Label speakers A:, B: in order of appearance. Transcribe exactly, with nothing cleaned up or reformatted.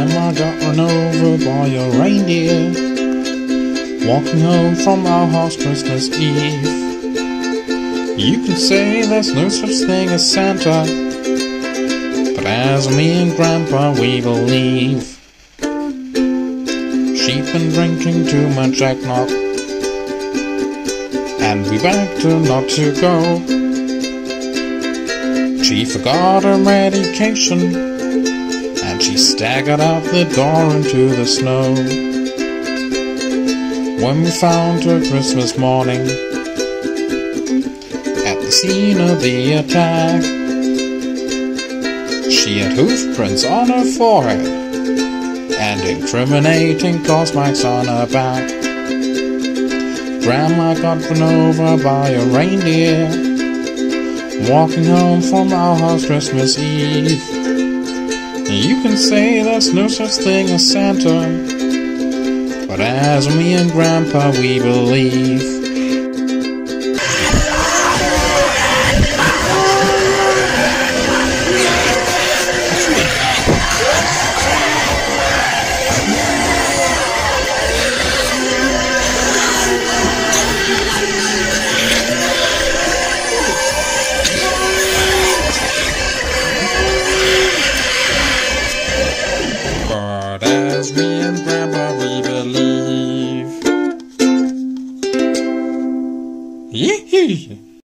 A: Grandma got run over by a reindeer, walking home from our house Christmas Eve. You can say there's no such thing as Santa, but as me and Grandpa we believe. She'd been drinking too much eggnog, and we begged her not to go. She forgot her medication, and she staggered out the door into the snow. When we found her Christmas morning at the scene of the attack, she had hoof prints on her forehead and incriminating claws marks on her back. Grandma got run over by a reindeer, walking home from our house Christmas Eve. You can say there's no such thing as Santa, but as me and Grandpa we believe. But as me and Grandpa we believe. Yee-hee!